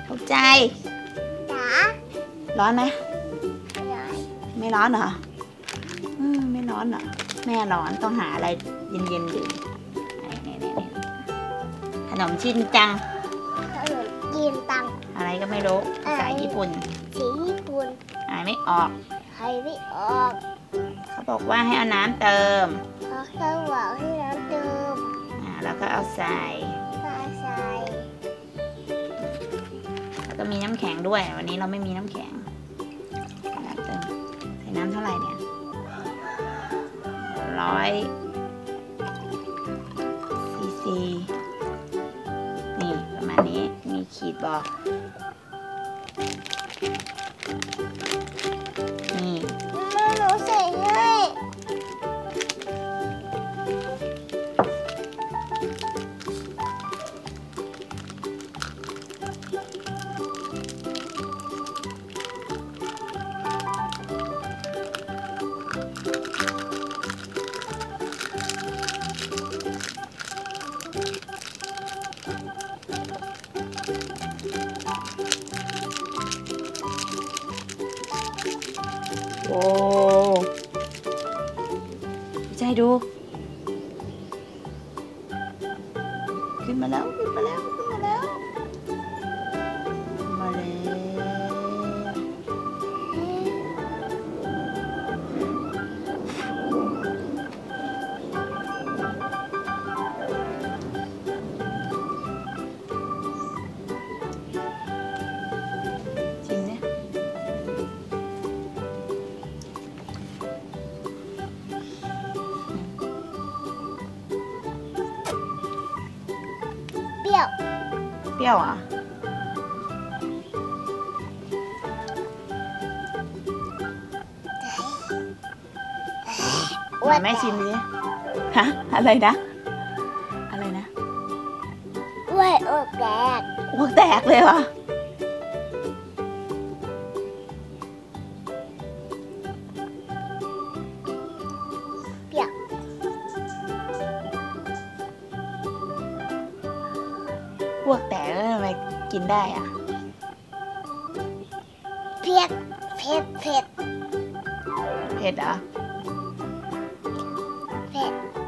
ตกใจจ๋าร้อนไหมร้อนไม่ร้อนเหรอไม่ร้อนเหรอแม่ร้อนต้องหาอะไรเย็นๆดื่มนี่ขนมชินจังขนมจีนตังอะไรก็ไม่รู้ภาษาญี่ปุ่นสีญี่ปุ่นอ่านไม่ออกใครไม่ออกเขาบอกว่าให้เอาน้ำเติมเขาบอกให้น้ำเติมแล้วก็เอาใส่แล้วก็มีน้ำแข็งด้วยวันนี้เราไม่มีน้ำแข็งน้ำเติมใส่น้ำเท่าไหร่เนี่ย100 cc นี่ประมาณนี้มีขีดบอกนี่แม่หนูใส่ให้โอ้ใจดูขึ้นมาแล้วมาแล้วจริงเนี่ยเปรี้ยวอ่ะแม่ชิมดิฮะอะไรนะอ้วยอกแตกอ้วกแตกเลยเหรอเปรี้ยวอ้วกแตกแล้วทำไมกินได้อ่ะเผ็ดเหรอเผ็ด